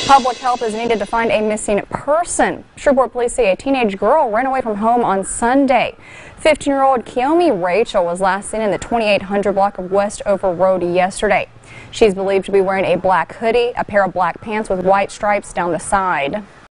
Public help is needed to find a missing person. Shreveport police say a teenage girl ran away from home on Sunday. 15-year-old Kiyomi Rachel was last seen in the 2800 block of Westover Road yesterday. She's believed to be wearing a black hoodie, a pair of black pants with white stripes down the side.